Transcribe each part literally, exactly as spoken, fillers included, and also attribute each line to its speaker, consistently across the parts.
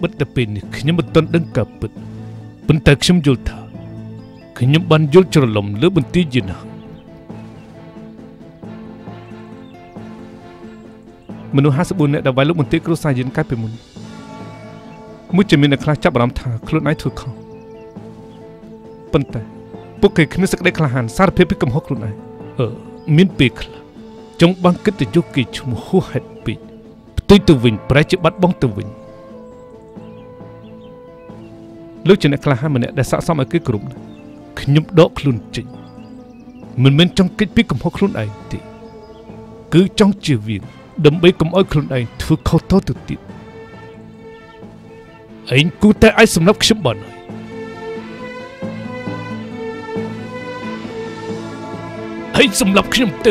Speaker 1: បិទតែពេលនេះខ្ញុំមិនទាន់ដឹងការពិតប៉ុន្តែខ្ញុំយល់ថាខ្ញុំបានយល់ច្រឡំលើបន្ទាយយីណាមនុស្សห้าสิบbốnនាក់ដែលវាយលោកមន្ត្រីគ្រូសាយិនកាលពីមុនមួយជាមានអ្នកខ្លះចាប់អារម្មណ៍ថាខ្លួនឯងធ្វើខុសប៉ុន្តែពួកគេគ្មានសេចក្តីក្លាហានសារភាពពីកំហុសខ្លួនឯងអឺមានពេលខ្លះចង់បានគិតទៅយកគេឈ្មោះហួសហេតុពេកផ្ទុយទៅវិញប្រែជាបាត់បង់ទៅវិញលោកជាអ្នកក្លាហានម្នាក់ដែលស័ក្តិសមឲ្យគេគ្រប់ខ្ញុំដកខ្លួនចេញមិនមែនចង់គេចពីកំហុសខ្លួនឯងទេគឺចង់ជៀសវាងដើម្បីកុំឲ្យខ្លួនឯងធ្វើខុសតទៅទៀតឯងគូតែអាចសម្រាប់ខ្ញុំបានហើយឯងសម្រាប់ខ្ញុំទៅ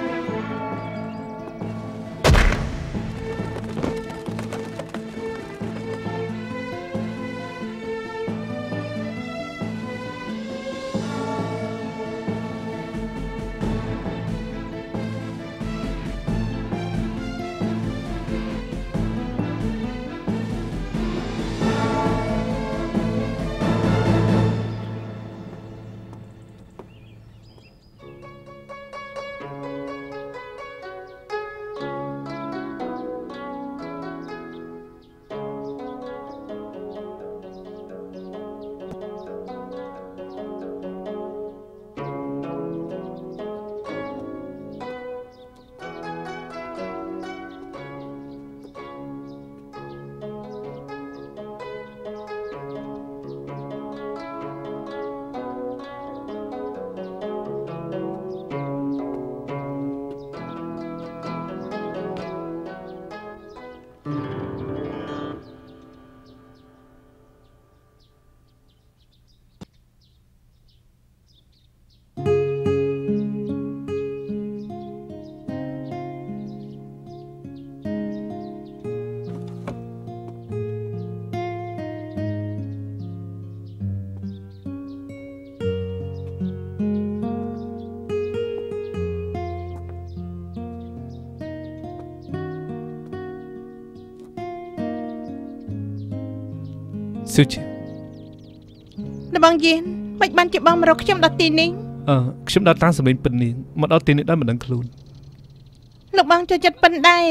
Speaker 1: ស៊ឺជាលបងយៀនមិនបានជាបងមករកខ្ញុំដល់ទីនេះអឺខ្ញុំដល់តាមសម្លេងពិននាងមកដល់ទីនេះដោយមិនដឹងខ្លួនលោកបងចូលចិត្តពិនដែរ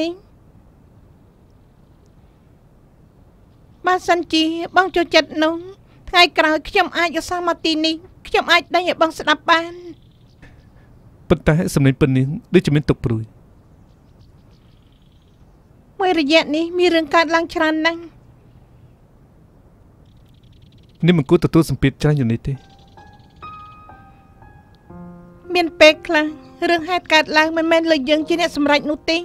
Speaker 1: បើសិនជាបងចូលចិត្តនោះថ្ងៃក្រោយខ្ញុំអាចឧស្សាហ៍មកទីនេះខ្ញុំអាចដេញឲ្យបងស្ដាប់បានប៉ុន្តែសម្លេងពិននាងដូចជាមានទុកព្រួយមួយរយៈនេះមានរឿងកើតឡើងច្រើនណាស់នេះមិនគួរទទួលសម្ពាធច្រើនយ៉ាងនេះទេមានពេលខ្លះរឿងហេតុកើតឡើងមិនមែនលើយើងជាអ្នកសម្រេចនោះទេ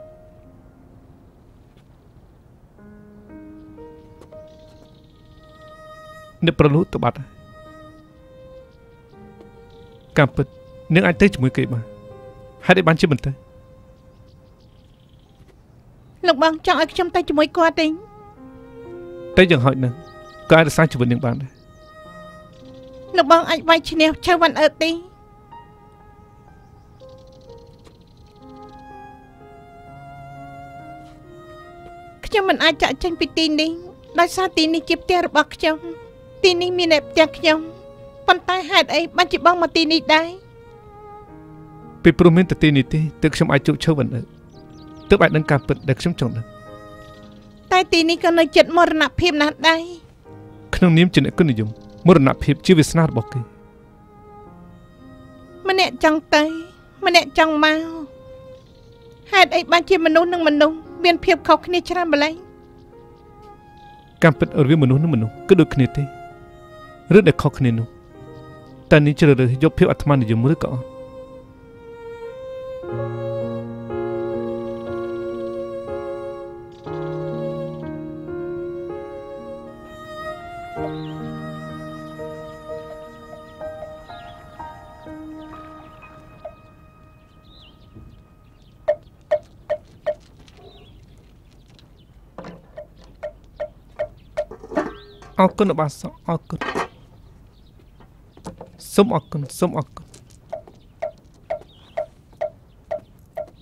Speaker 1: អ្នកប្រលូតទៅបាត់ការពិតនឹងអាចទៅជាមួយគេបានហេតុអីបានជាមិនទៅលោកបងចង់ឲ្យខ្ញុំទៅជាមួយគាត់ទេទៅយ៉ាងហោចណាស់ក៏អាចរក្សាជីវិតនឹងបានដែរលោកបងអាចវាយឈ្នះឆៅវ៉ាន់អឺតទេខ្ញុំមិនអាចចាក់ចេញពីទីនេះដោយសារទីនេះជាផ្ទះរបស់ខ្ញុំទីនេះមានតែផ្ទះខ្ញុំប៉ុន្តែហេតុអីបានជាបងមកទីនេះដែរពីព្រោះមានតែទីនេះទេទើបខ្ញុំអាចជួបឆៅវ៉ាន់អឺតទើបអាចដឹងការពិតដែលខ្ញុំចង់ដឹងតែទីនេះក៏នៅជិតមរណភាពណាស់ដែរក្នុងនាមជាអ្នកគុណនិយមមរណភាពជាវាសនារបស់គេម្នាក់ចង់ទៅម្នាក់ចង់មកហេតុអីបានជាមនុស្សនិងមនុស្សមានភាពខុសគ្នាច្រើនម្ល៉េះការពិតរវាងមនុស្សនិងមនុស្សគឺដូចគ្នាទេឬដែលខុសគ្នានោះតែនេះជ្រើសរើសយកភាពអាត្មានិយមឬក៏អត់អរគុណបាទអរគុណសូមអរគុណសូមអរគុណ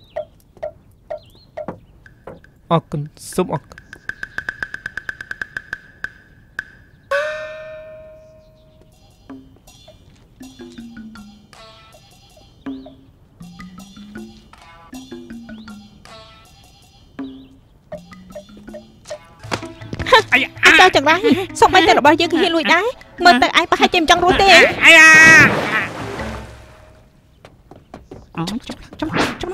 Speaker 1: អរគុណសូមអរគុណចោលចង្រៃសុំឲ្យតែរបស់យើងគឺហ៊ានលួចដែរមើលទៅឯងប្រហែលជាមិនចង់រស់ទេអាយ៉ាអូចាំចាំចាំ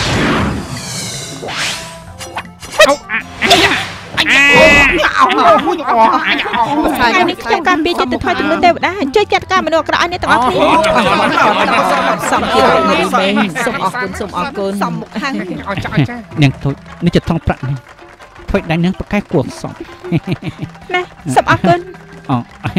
Speaker 1: អូអាយ៉ាអាយ៉ាអូអាយ៉ាអូថ្ងៃនេះខ្ញុំការពារចិត្តទៅថយជំនឿទេវតាជួយចាត់ការមនុស្សអាក្រក់ឲ្យអ្នកទាំងអស់គ្នាសំទៀតមែនសូមអរគុណសូមអរគុណសំមុខខាងអរចាអរចានាងទូចនេះជាថងប្រាក់នេះធ្វើដៃនាងប្រកែកគួរសោះណាសូមអរគុណអូ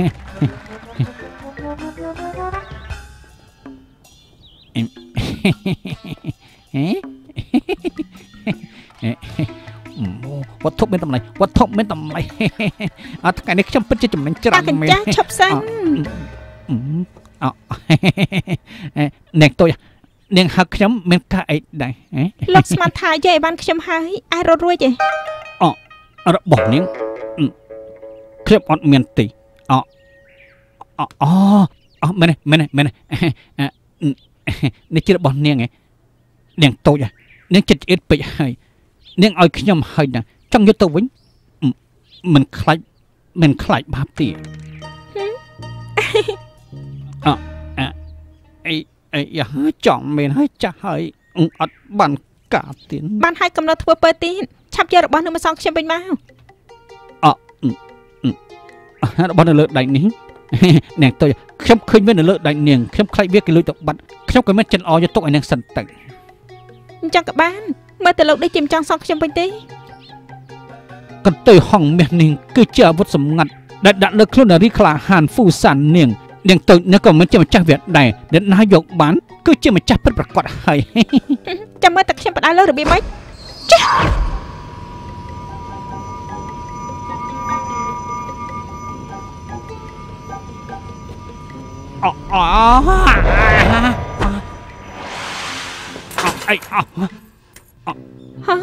Speaker 1: វត្ថុមានតម្លៃវត្ថុមានតម្លៃអត់ថ្ងៃនេះខ្ញុំពិតជាចំណេញច្រើនមែនចាឈប់សិនអូអ្នកតូចនាងហៅខ្ញុំមានការអីដែរលោកស្មានថាយាយបានខ្ញុំហើយឯរត់រួចទេអូរបស់នាងខ្ញុំអត់មានទីអូអូអូមែនមែនមែននេះជារបស់នាងឯងនាងតូចនាងចិត្តឆ្អៀតពេកហើយនាងឲ្យខ្ញុំហើយណាចង់យកទៅវិញមិនខ្លាចមិនខ្លាចបាបទេអអីអីយ៉ាចង់មែនហើយចាស់ហើយអត់បានកាទៀតបានឲ្យកំណត់ធ្វើពើទៀតឆាប់យករបស់នឹងមកសងខ្ញុំវិញមកអរបស់នៅលើដៃនេះនាងតូចខ្ញុំឃើញវានៅលើដៃនាងខ្ញុំខ្លាចវាគេលួចទៅបាត់ខ្ញុំក៏មិនចិនអយកទុកឲ្យនាងសិនទៅអញ្ចឹងក៏បានមើលទៅលោកដូចជាមិនចង់សងខ្ញុំវិញទេកន្ទុយហងមាសនាងគឺជាអាវុធសម្ងាត់ដែលដាក់លើខ្លួននារីក្លាហានហ្វូសាននាងនាងតូចនាងក៏មិនជាម្ចាស់វាដែរដែលណាយកបានគឺជាម្ចាស់ពិតប្រាកដហើយចាំមើលតែខ្ញុំផ្ដាល់លើរបៀបម៉េចចាអូអូអីអូហា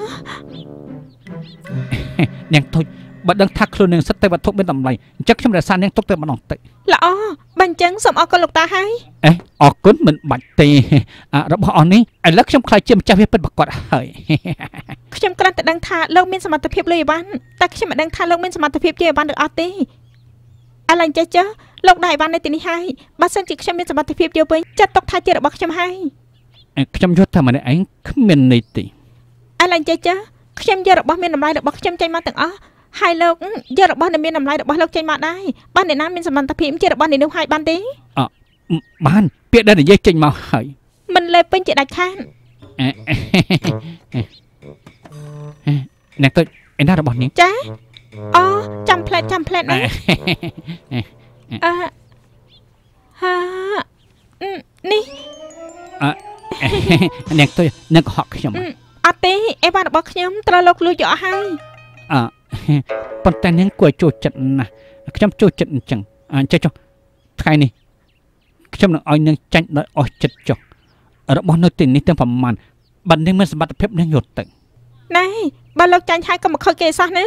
Speaker 1: នាងតូចបើដឹងថាខ្លួននាងសិតតែវត្ថុមានតម្លៃអញ្ចឹងខ្ញុំរក្សានាងទុកតែម្ដងតិចល្អបើអញ្ចឹងសូមអរគុណលោកតាហើយអេអរគុណមិនបាច់ទេរបស់អស់នេះឥឡូវខ្ញុំខ្លាចជាម្ចាស់វាពិតប្រាកដហើយខ្ញុំគ្រាន់តែដឹងថាលោកមានសមត្ថភាពលុយអីវ៉ាន់តែខ្ញុំមិនដឹងថាលោកមានសមត្ថភាពជាអីវ៉ាន់ឬអត់ទេឥឡូវចេះចុះលោកដែរអីវ៉ាន់នៅទីនេះហើយបើសិនជាខ្ញុំមានសមត្ថភាពយកវិញចាត់ទុកថាជារបស់ខ្ញុំហើយខ្ញុំយល់ថាម្នាក់ឯងគ្មានន័យទេឥឡូវចេះចុះខ្ញុំយករបស់មានតម្លៃរបស់ខ្ញុំចេញមកទាំងអស់ហើយលោកយករបស់ដែលមានតម្លៃរបស់លោកចេញមកដែរបានអ្នកណាមានសមត្ថភាពជារបស់នេះនោះហើយបានទេអបានពាក្យដែលនិយាយចេញមកហើយមិនលើពេញជាដាច់ខាតអ្នកទៅឯណារបស់នាងចាអូចាំផ្លែតចាំផ្លែតណាអឺហានេះអ្នកទៅអ្នកហក់ខ្ញុំអត់ទេអីវ៉ាន់របស់ខ្ញុំត្រូវលោកលួចយកអស់ហើយអឺប៉ុន្តែនាងគួរចូលចិត្តណាស់ខ្ញុំចូលចិត្តអញ្ចឹងអញ្ចឹងចុះថ្ងៃនេះខ្ញុំនឹងឲ្យនាងចាញ់ដោយអស់ចិត្តចុះរបស់នៅទីនេះទាំងប្រមាណបើនាងមានសមត្ថភាពនាងយកទៅណែបើលោកចាញ់ហើយក៏មកខូចគេសោះណា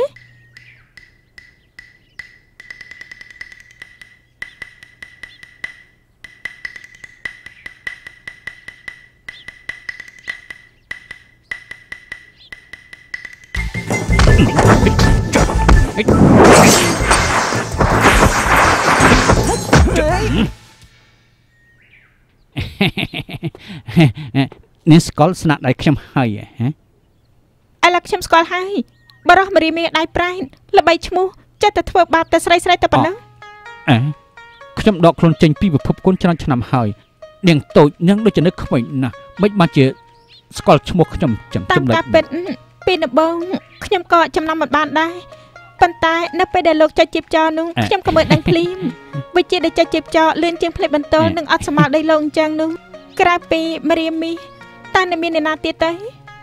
Speaker 1: នេះស្គាល់ស្នាដៃខ្ញុំហើយហ៎ឥឡូវខ្ញុំស្គាល់ហើយបរោះមរីមីដៃប្រែតល្បីឈ្មោះចិត្តតែធ្វើបាបតែស្រីស្រីតែប៉ុណ្ណឹងអេខ្ញុំដកខ្លួនចេញពីពិភពគុណច្រើនឆ្នាំហើយនាងតូចនាងដូចជានៅក្មេងណាស់មិនបានជាស្គាល់ឈ្មោះខ្ញុំចឹងចំណុចតាមការពិតពីដំបូងខ្ញុំក៏ចំណាំមិនបានដែរប៉ុន្តែនៅពេលដែលលោកចុចជីបចោនោះខ្ញុំក៏មើលដឹងភ្លាមវិជាដែលចុចជីបចោលឿនជាងផ្លេចបន្ទោលនឹងអត់ស្មារតីលោកអញ្ចឹងនោះក្រៅពីមរៀមីតើនៅមានអ្នកណាទៀតទេ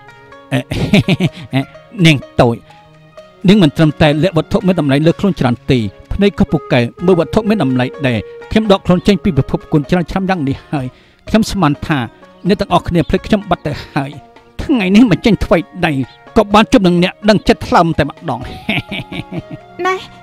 Speaker 1: នាងតូចនាងមិនត្រឹមតែលាក់វត្ថុមានតម្លៃលើខ្លួនច្រើនទេភ្នែកក៏ពូកែមើលវត្ថុមានតម្លៃដែរខ្ញុំដកខ្លួនចេញពីពិភពគុណច្រើនឆ្នាំយ៉ាងនេះហើយខ្ញុំស្មានថាអ្នកទាំងអស់គ្នាភ្លេចខ្ញុំបាត់ទៅហើយថ្ងៃនេះមិនចេញថ្មីដៃក៏បានជប់នឹងអ្នកដឹងចិត្តថ្លើមតែម្ដងណែ